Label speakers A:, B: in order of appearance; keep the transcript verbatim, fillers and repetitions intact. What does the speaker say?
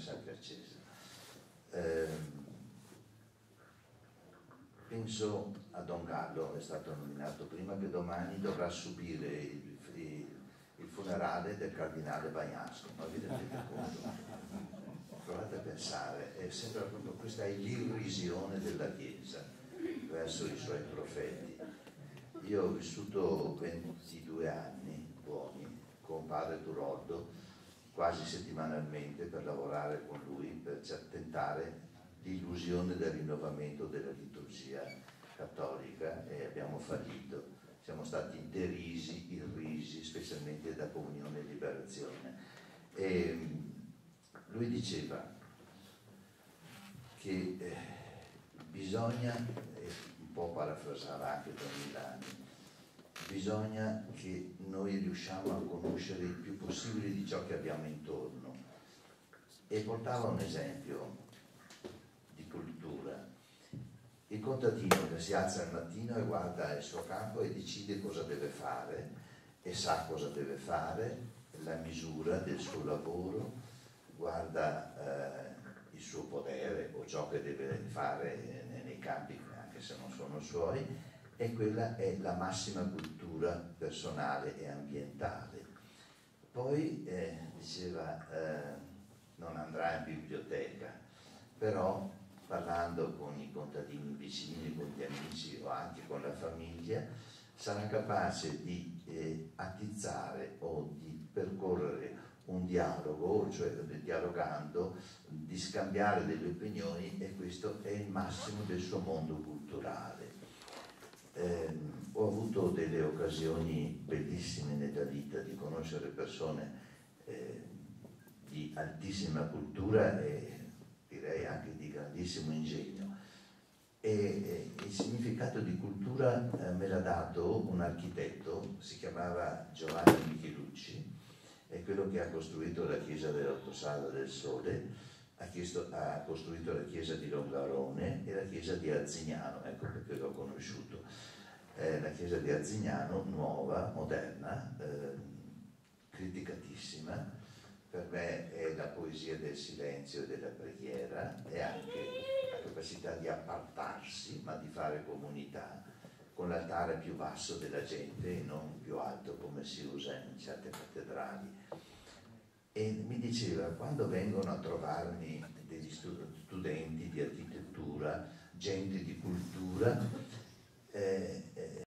A: sempre accesa. Eh, penso a Don Gallo, è stato nominato prima, che domani dovrà subire il, il, il funerale del cardinale Bagnasco, ma vi rendete conto? Provate a pensare, è sempre proprio questa è l'irrisione della Chiesa verso i suoi profeti. Io ho vissuto ventidue anni buoni con padre Turoldo, quasi settimanalmente, per lavorare con lui, per tentare l'illusione del rinnovamento della liturgia cattolica, e abbiamo fallito. Siamo stati derisi, irrisi, specialmente da Comunione e Liberazione. E lui diceva che eh, bisogna, e un po' parafrasava anche Don Milani, bisogna che noi riusciamo a conoscere il più possibile di ciò che abbiamo intorno. E portava un esempio di cultura. Il contadino che si alza al mattino e guarda il suo campo e decide cosa deve fare, e sa cosa deve fare, la misura del suo lavoro, guarda eh, il suo podere o ciò che deve fare nei campi, anche se non sono suoi, e quella è la massima cultura personale e ambientale. Poi eh, diceva eh, non andrà in biblioteca, però parlando con i contadini vicini, con gli amici o anche con la famiglia, sarà capace di eh, attizzare o di percorrere un dialogo, cioè dialogando, di scambiare delle opinioni, e questo è il massimo del suo mondo culturale. Eh, ho avuto delle occasioni bellissime nella vita di conoscere persone eh, di altissima cultura e direi anche di grandissimo ingegno, e, e il significato di cultura eh, me l'ha dato un architetto, si chiamava Giovanni Michelucci, è quello che ha costruito la chiesa dell'Ottosala del Sole, ha, chiesto, ha costruito la chiesa di Longarone e la chiesa di Arzignano, ecco perché l'ho conosciuto. Eh, la chiesa di Arzignano, nuova, moderna, eh, criticatissima, per me è la poesia del silenzio e della preghiera, e anche la capacità di appartarsi, ma di fare comunità, con l'altare più basso della gente e non più alto come si usa in certe cattedrali. E mi diceva, quando vengono a trovarmi degli studenti di architettura, gente di cultura, eh, eh,